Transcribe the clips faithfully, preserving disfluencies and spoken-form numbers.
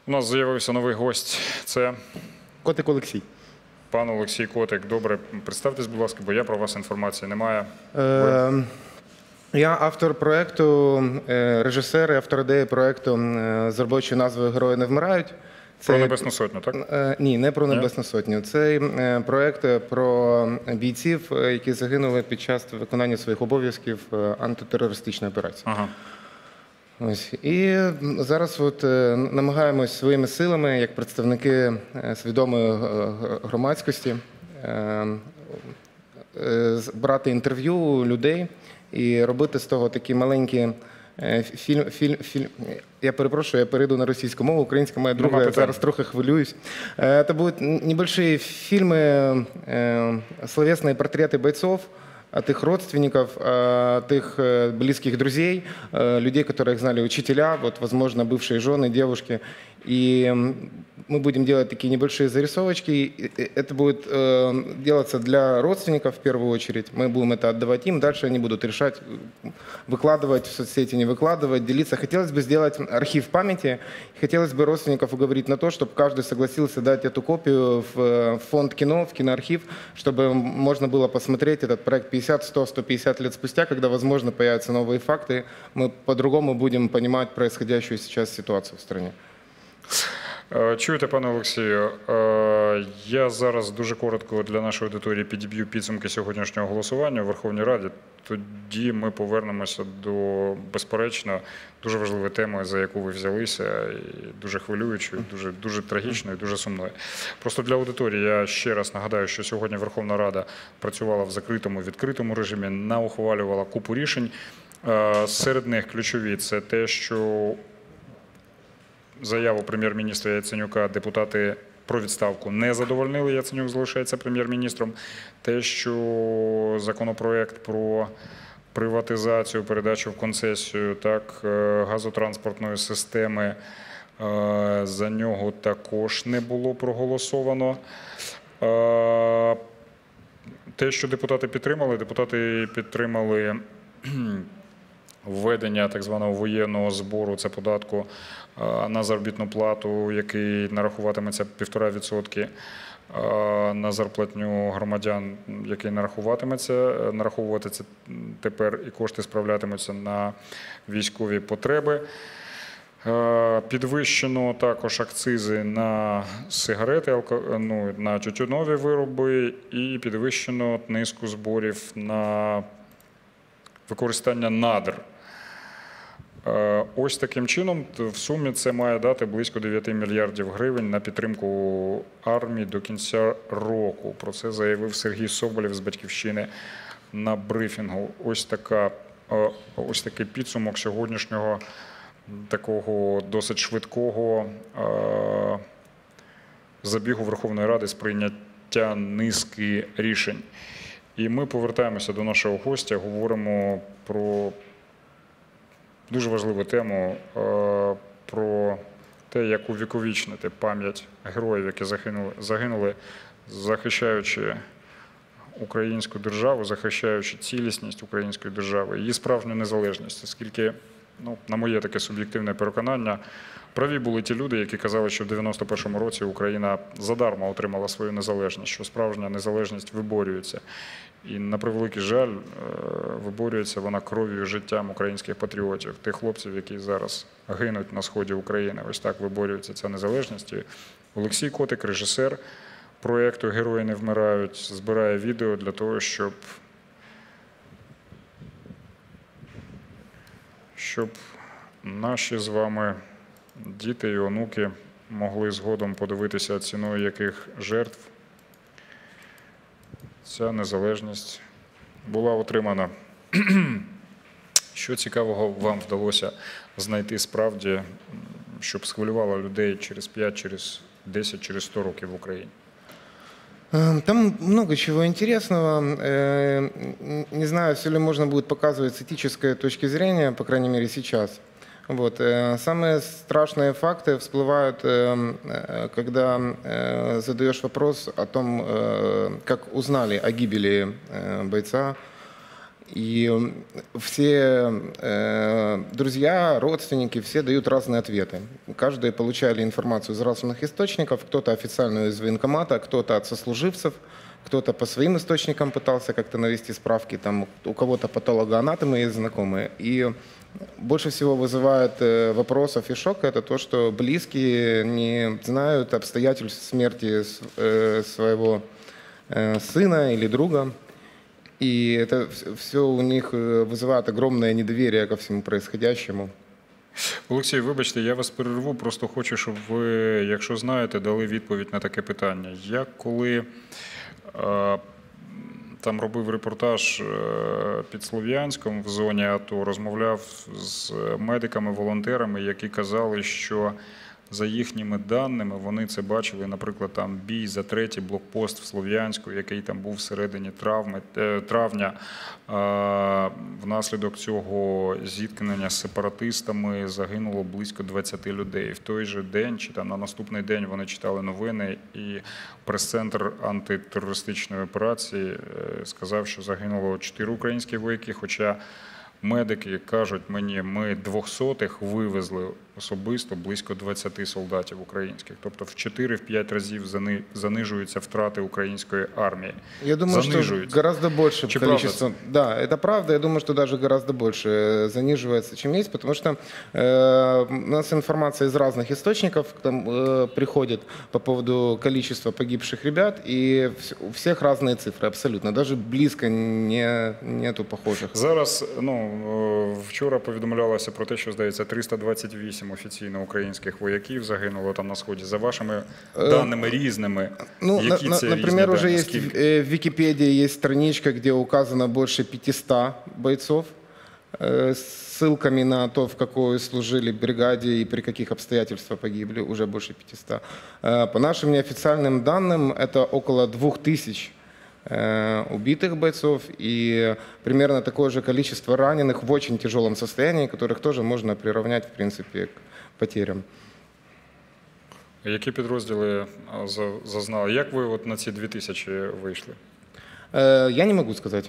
У нас з'явився новий гость. Це Котик Олексій. пан Олексій Котик. Добре, представтесь, будь ласка, бо я про вас інформації не маю. Е, я автор проєкту, режисер і автор ідеї проєкту з робочою назвою «Герої не вмирають». Це, про Небесну Сотню, так? Е, ні, не про Небесну Сотню. Це проєкт про бійців, які загинули під час виконання своїх обов'язків антитерористичної операції. Ага. Ось. І зараз от намагаємось своїми силами, як представники свідомої громадськості, брати інтерв'ю у людей і робити з того такі маленькі фільм, фільм, фільм. Я перепрошую, я перейду на російську мову, українська моя друга, я зараз трохи хвилююсь. Это будут небольшие фильмы, словесные портреты бойцов, от их родственников, от их близких друзей, людей, которых знали учителя, вот, возможно, бывшие жены, девушки. И мы будем делать такие небольшие зарисовочки. Это будет делаться для родственников в первую очередь. Мы будем это отдавать им, дальше они будут решать, выкладывать в соцсети, не выкладывать, делиться. Хотелось бы сделать архив памяти, хотелось бы родственников уговорить на то, чтобы каждый согласился дать эту копию в фонд кино, в киноархив, чтобы можно было посмотреть этот проект пятьдесят, сто, сто пятьдесят лет спустя, когда, возможно, появятся новые факты, мы по-другому будем понимать происходящую сейчас ситуацию в стране. Чуєте, пане Олексію, я зараз дуже коротко для нашої аудиторії підіб'ю підсумки сьогоднішнього голосування у Верховній Раді. Тоді ми повернемося до, безперечно, дуже важливої теми, за яку ви взялися, і дуже хвилюючої, дуже, дуже трагічної, дуже сумної. Просто для аудиторії я ще раз нагадаю, що сьогодні Верховна Рада працювала в закритому, відкритому режимі, наухвалювала купу рішень. Серед них ключові – це те, що заяву прем'єр-міністра Яценюка депутати про відставку не задовольнили, Яценюк залишається прем'єр-міністром. Те, що законопроект про приватизацію, передачу в концесію так, газотранспортної системи, за нього також не було проголосовано. Те, що депутати підтримали, депутати підтримали введення так званого воєнного збору, це податку на заробітну плату, який нарахуватиметься півтора відсотки на зарплатню громадян, який нарахуватиметься, нараховуватися тепер і кошти справлятимуться на військові потреби. Підвищено також акцизи на сигарети, ну, на тютюнові вироби і підвищено низку зборів на використання надр. Ось таким чином, в сумі це має дати близько дев'яти мільярдів гривень на підтримку армії до кінця року. Про це заявив Сергій Соболєв з «Батьківщини» на брифінгу. Ось, така, ось такий підсумок сьогоднішнього такого досить швидкого забігу Верховної Ради з прийняття низки рішень. І ми повертаємося до нашого гостя, говоримо про дуже важливу тему, про те, як увіковічнити пам'ять героїв, які загинули, загинули, захищаючи українську державу, захищаючи цілісність української держави, її справжню незалежність. Оскільки, ну, на моє таке суб'єктивне переконання, праві були ті люди, які казали, що в дев'яносто першому році Україна задарма отримала свою незалежність, що справжня незалежність виборюється. І, на превеликий жаль, виборюється вона кров'ю і життям українських патріотів, тих хлопців, які зараз гинуть на сході України. Ось так виборюється ця незалежність. І Олексій Котик, режисер проєкту «Герої не вмирають», збирає відео для того, щоб, щоб наші з вами діти і онуки могли згодом подивитися, ціною яких жертв ця незалежність була отримана. Що цікавого вам вдалося знайти справді, щоб схвилювало людей через п'ять, через десять, через сто років в Україні? Там много чего интересного. Не знаю, все ли можно будет показывать с этической точки зрения, по крайней мере сейчас. Вот. Самые страшные факты всплывают, когда задаешь вопрос о том, как узнали о гибели бойца. И все э, друзья, родственники, все дают разные ответы. Каждый получали информацию из разных источников, кто-то официальную из военкомата, кто-то от сослуживцев, кто-то по своим источникам пытался как-то навести справки, там у кого-то патологоанатомы есть знакомые. И больше всего вызывает э, вопросов и шок это то, что близкие не знают обстоятельств смерти с- э, своего э, сына или друга. И это все у них э, вызывает огромное недоверие ко всему происходящему. Олексій, вибачте, я вас перерву, просто хочу, щоб ви, якщо знаєте, дали відповідь на таке питання. Я коли е, там робив репортаж е, під Слов'янськом в зоні АТО, розмовляв з медиками, волонтерами, які казали, що за їхніми даними вони це бачили, наприклад, там бій за третій блокпост в Слов'янську, який там був всередині травми, е, травня. Е, Внаслідок цього зіткнення з сепаратистами загинуло близько двадцяти людей. В той же день чи там на наступний день вони читали новини, і прес-центр антитерористичної операції е, сказав, що загинуло чотири українські вояки, хоча медики кажуть мені, ми двохсотих вивезли особисто близько двадцяти солдатів українських. Тобто в чотири-п'ять разів зани- занижуються втрати української армії. Я думаю, что Занижуються. гораздо больше Чи количество. Да, это правда. Я думаю, что даже гораздо больше э, заниживается, чем есть, потому что э, у нас информация из разных источников там, э, приходит по поводу количества погибших ребят, и вс- у всех разные цифры абсолютно. Даже близко не, нету похожих. Зараз, ну, е, вчора повідомлялося про те, що, здається, триста двадцять вісім офіційно українських вояків загинуло там на Сході. За вашими даними різними, Ну, на- які на- це например, різні уже дані? есть Скільки? э, в Википедии есть страничка, где указано больше пятисот бойцов э, с ссылками на то, в какой служили бригаде и при каких обстоятельствах погибли, уже больше пятисот. Э, По нашим неофициальным данным, это около двух тысяч э, убитых бойцов и примерно такое же количество раненых в очень тяжелом состоянии, которых тоже можно приравнять, в принципе, к потерям. Які підрозділи а, за- зазнали? Як ви от на ці дві тисячі вийшли? Э, Я не могу сказать.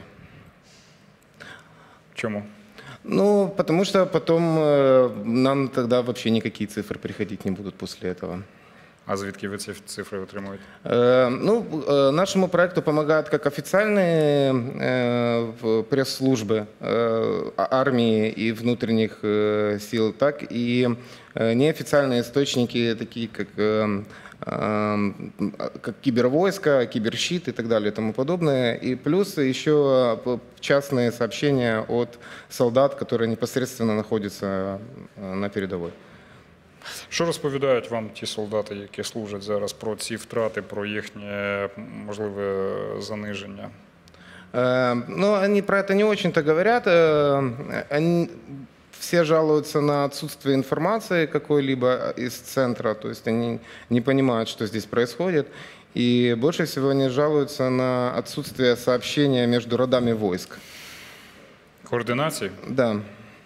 Чому? Ну, потому что потом э, нам тогда вообще никакие цифры приходить не будут после этого. А звідки ви ці цифри отримуєте? Э, Ну, э, нашему проекту помогают как официальные э, в- пресс-службы э, а- армии и внутренних э, сил, так и э, неофициальные источники, такие как, э, э, как кибервойска, киберщит и так далее и тому подобное. И плюс еще э, частные сообщения от солдат, которые непосредственно находятся э, на передовой. Що розповідають вам ті солдати, які служать зараз, про ці втрати, про їхнє можливе заниження? Э, Ну, они про это не очень-то говорят. Э, Они все жалуются на отсутствие информации какой-либо из центра, то есть они не понимают, что здесь происходит. И больше всего они жалуются на отсутствие сообщения между родами войск. Координації? Да.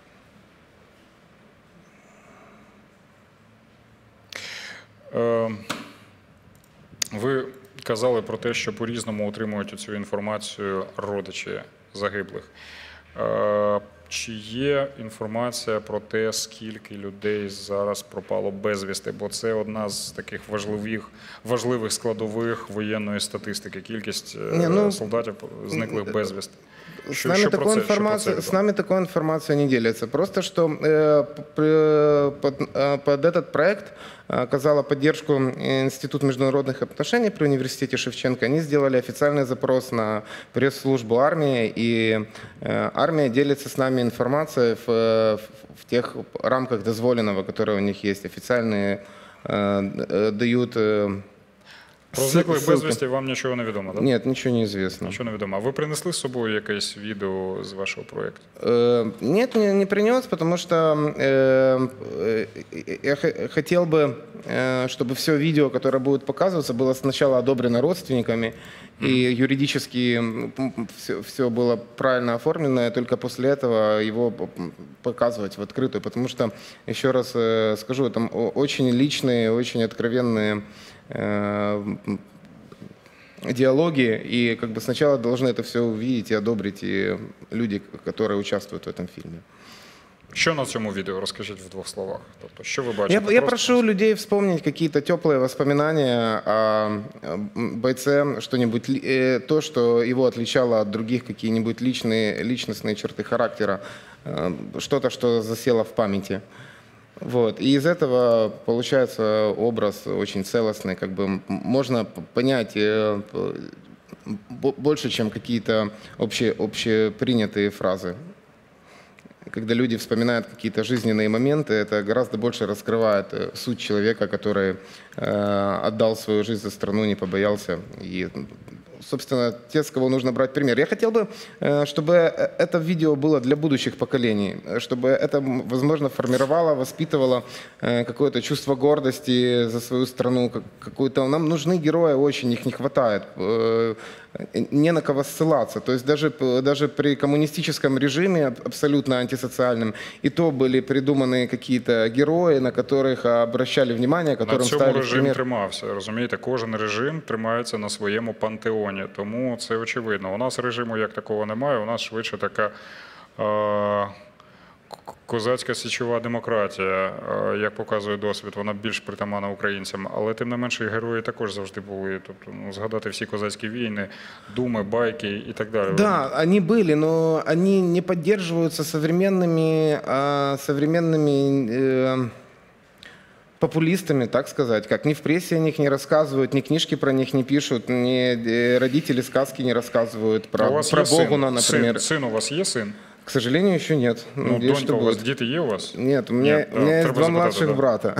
Е, Ви казали про те, що по-різному отримують цю інформацію родичі загиблих. Е, Чи є інформація про те, скільки людей зараз пропало безвісти? Бо це одна з таких важливих, важливих складових воєнної статистики. Кількість е, Ні, ну, солдатів зниклих безвісти. С Що- нами, що про такой це- що про це информация, відомо? с нами такой информация не делится. Просто что э, п- под, э, под этот проект э, оказала поддержку Институт международных отношений при университете Шевченко. Они сделали официальный запрос на пресс-службу армии, и э, армия делится с нами информацией в, э, в, в тех рамках дозволенного, которые у них есть. Официальные э, э, дают... э, Про ссыл- зниклих ссылки. безвісті вам нічого не відомо, так? Нет, ничего не известно. Нічого не відомо. А ви принесли з собою якесь відео з вашого проєкту? Э, Нет, не, не принес, потому что э, э, я х- хотел бы, э, чтобы все видео, которое будет показываться, было сначала одобрено родственниками, и юридически все, все было правильно оформлено, и только после этого его п- м, показывать в открытую. Потому что, еще раз э, скажу, там о- очень личные, очень откровенные э, диалоги, и как бы сначала должны это все увидеть и одобрить и люди, которые участвуют в этом фильме. Що на цьому відео? Розкажіть в двох словах. Тобто, що ви бачите? Я, я Просто... прошу людей вспомнить какие-то теплые воспоминания о бойце, что-нибудь, э, то, что его отличало от других, какие-нибудь личные, личностные черты характера, э, что-то, что засело в памяти. Вот. И из этого получается образ очень целостный, как бы можно понять э, больше, чем какие-то обще, общепринятые фразы. Когда люди вспоминают какие-то жизненные моменты, это гораздо больше раскрывает суть человека, который э, отдал свою жизнь за страну, не побоялся. И, собственно, те, с кого нужно брать пример. Я хотел бы, э, чтобы это видео было для будущих поколений, чтобы это, возможно, формировало, воспитывало э, какое-то чувство гордости за свою страну. Какую-то... Нам нужны герои очень, их не хватает. Э, не на кого ссылаться. То есть даже, даже при коммунистическом режиме, абсолютно антисоциальном, и то были придуманы какие-то герої, на которых обращали внимание, которым ставили пример. На цьому режим тримався, розумієте? Кожен режим тримається на своєму пантеоні, тому це очевидно. У нас режиму як такого немає, у нас швидше така е- козацька січова демократія, як показує досвід, вона більш притаманна українцям, але тим не менше і герої також завжди були. Тобто, ну, згадати всі козацькі війни, думи, байки і так далі. Да, они были, но они не поддерживаются современными, а, современными э, популистами, так сказать. Как ни в прессе о них не рассказывают, ни книжки про них не пишут, ни родители сказки не рассказывают про, про Богуна, например. Сын, сын у вас есть сын? К сожалению, еще нет. Ну, Надеюсь, донька у вас, дети є у вас? Нет, у меня, Нет, у меня есть треба два запитати, младших да. брата.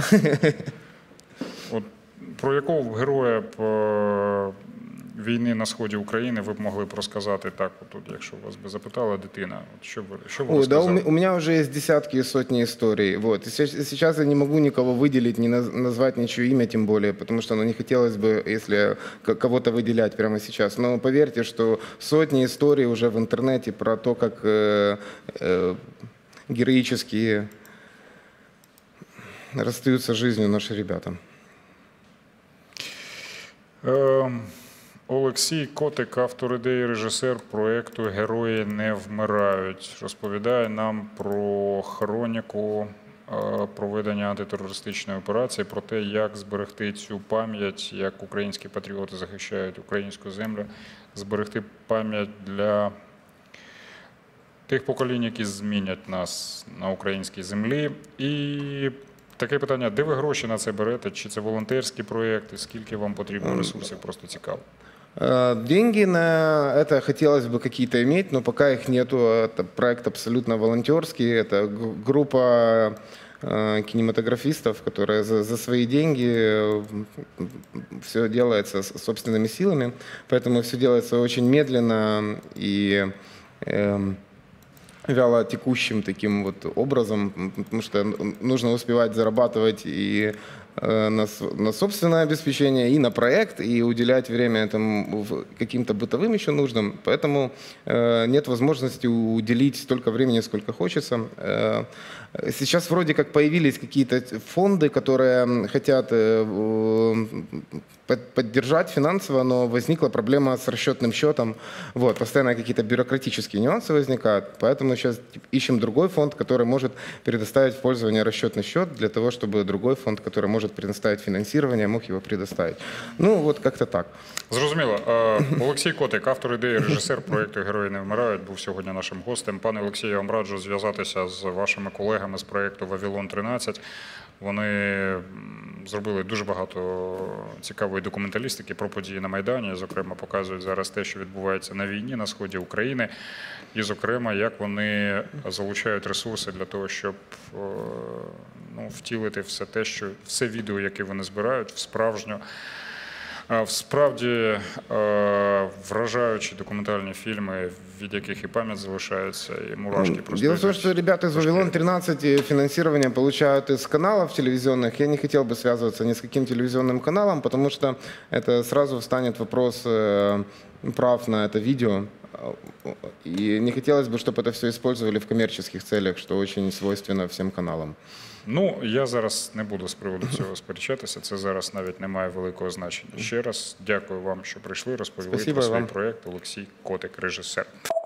От, про якого героя б, е, війни на сході України ви б могли б розказати так, от, якщо вас би запитала дитина, от, що б що ви Ой, да, розказали? у, у меня уже есть десятки и сотни историй. Вот. И сейчас, сейчас я не могу никого выделить, не наз, назвать ничье имя тем более, потому что ну, не хотелось бы, если кого-то выделять прямо сейчас. Но поверьте, что сотни историй уже в интернете про то, как э, э, героически расстаются жизнью наши ребята. Ем... Олексій Котик, автор ідеї, режисер проєкту «Герої не вмирають», розповідає нам про хроніку проведення антитерористичної операції, про те, як зберегти цю пам'ять, як українські патріоти захищають українську землю, зберегти пам'ять для тих поколінь, які змінять нас на українській землі. І таке питання, де ви гроші на це берете? Чи це волонтерські проєкти? Скільки вам потрібно ресурсів? Просто цікаво. Деньги на это хотелось бы какие-то иметь, но пока их нету. Это проект абсолютно волонтерский. Это группа кинематографистов, которые за, за свои деньги все делается собственными силами. Поэтому все делается очень медленно и э, вяло текущим таким вот образом, потому что нужно успевать зарабатывать и на, на собственное обеспечение, и на проект, и уделять время этому каким-то бытовым еще нуждам. Поэтому э, нет возможности уделить столько времени, сколько хочется. Э, сейчас вроде как появились какие-то фонды, которые хотят э, поддержать финансово, но возникла проблема с расчетным счетом. Вот, постоянно какие-то бюрократические нюансы возникают. Поэтому сейчас ищем другой фонд, который может предоставить в пользование расчетный счет для того, чтобы другой фонд, который может предоставить финансирование, мог его предоставить. Ну, вот как-то так. Зрозуміло. Олексій Котик, автор ідеї, режисер проєкту «Герої не вмирають», був сьогодні нашим гостем. Пане Олексію, я вам раджу зв'язатися з вашими колегами з проєкту «Вавилон тринадцять». Вони зробили дуже багато цікавої документалістики про події на Майдані. Зокрема, показують зараз те, що відбувається на війні на сході України. І, зокрема, як вони залучають ресурси для того, щоб ну, втілити все те, що все відео, яке вони збирають, в справжню, в справді вражаючі документальні фільми, від яких і пам'ять залишається, і мурашки просто. Дело в том, что ребята из «Вавилон тринадцать» финансирование получают из каналов телевизионных. Я не хотел бы связываться ни с каким телевизионным каналом, потому что это сразу встанет вопрос прав на это видео. И не хотелось бы, чтобы это все использовали в коммерческих целях, что очень свойственно всем каналам. Ну, я зараз не буду з приводу цього сперечатися, це зараз навіть не має великого значення. Ще раз дякую вам, що прийшли, розповіли Спасибо про свій вам. проєкт. Олексій Котик, режисер.